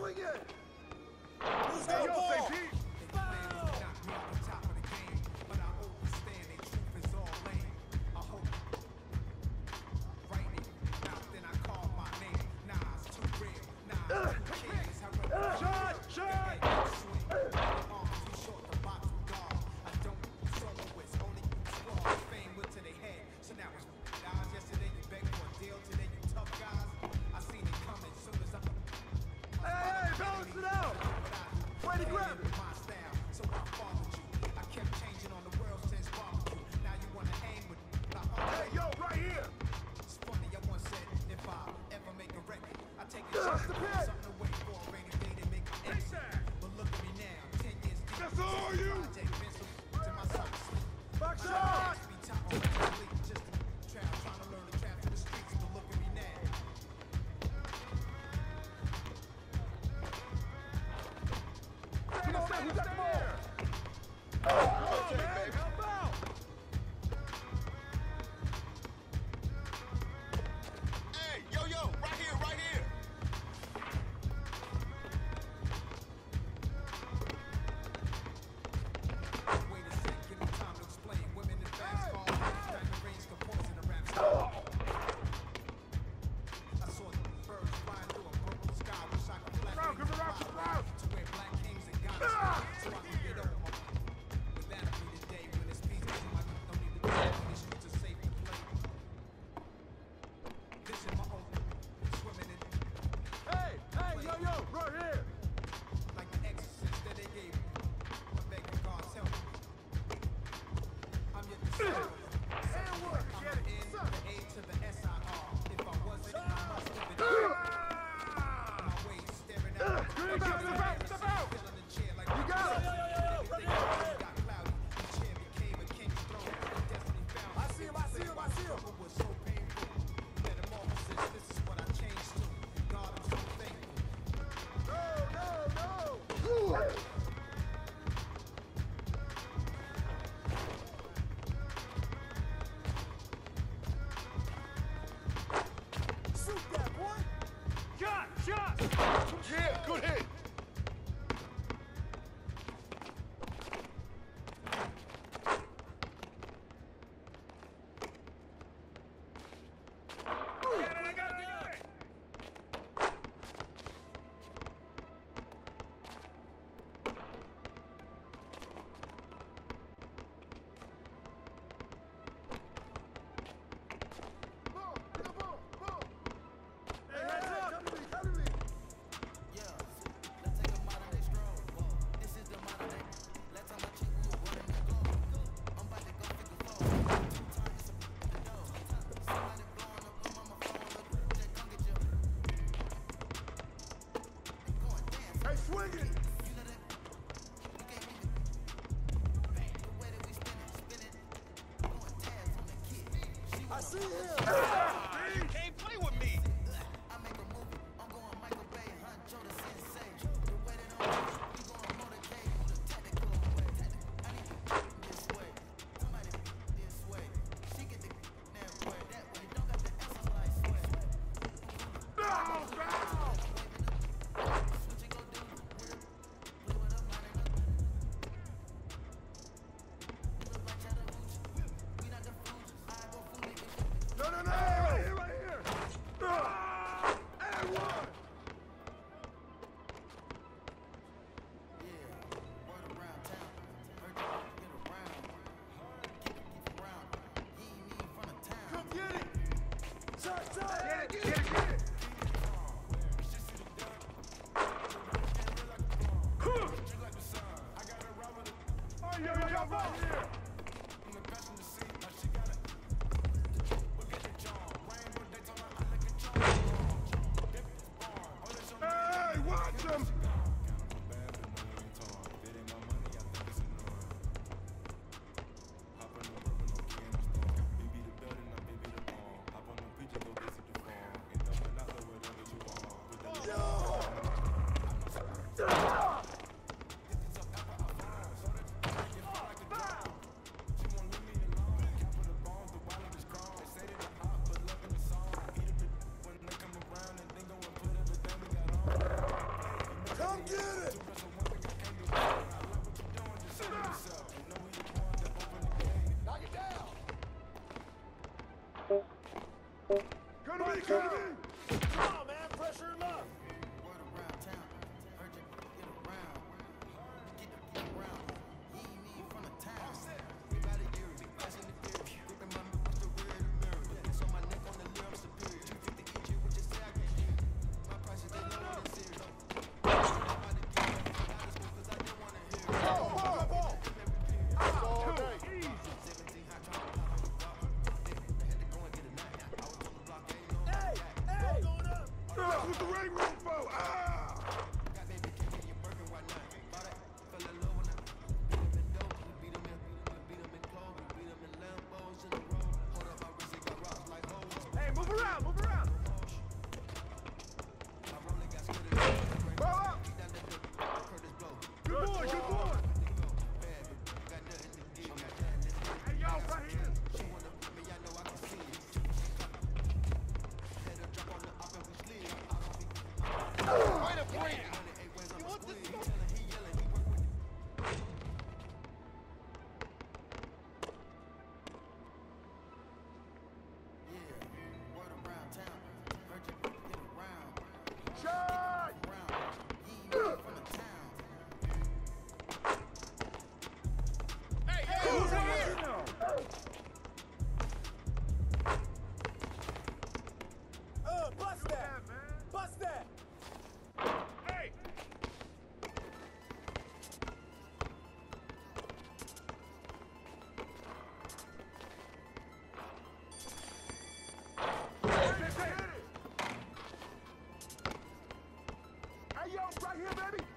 Swing it! Who's got the ball? Yeah, good hit. I see him! You can't play with me! No, no, no! Come on, man. Pressure him up. Word around town. Heard you get around. Get around. He ain't even from the town. We got a year. Big bass in the beer. Gripping my with the rear of the mirror. It's on my neck on the lip. I'm superior. 250 each year. What you say I can't hear. My prices they lower than zero. Nobody give me not as smooth as I didn't want to hear. Ball. All day. Easy. 17 hot drop. They had to go and get a nap. I was on the block. Ain't no Hey, hey. Going up. That's what the ring room for. Ah! got baby Kim in your Birkin, why not? Bought it, fell in love when I beat him in dope, we beat him in clothes, we beat him in Lambos in the road. Hold up, my wrist, it got rocks like hoes. Hey, move around, move around. My rolling got skittered. Blow up. He done the Curtis blow. Good boy, good boy. Bad, got nothing to give, got nothing to do. Hey, y'all, right here. She wanna put me, I know I can see it. Had her drop on the up and we slid. Way to breathe. Money 8 ways, I'm a squid. He telling, he yelling, he work with Yeah, word around town. Heard you get around. Shot. Around. He ain't even from the town. Hey, hey, who's here? Bust that. Bust that. Hey. Hey, yo, right here, baby.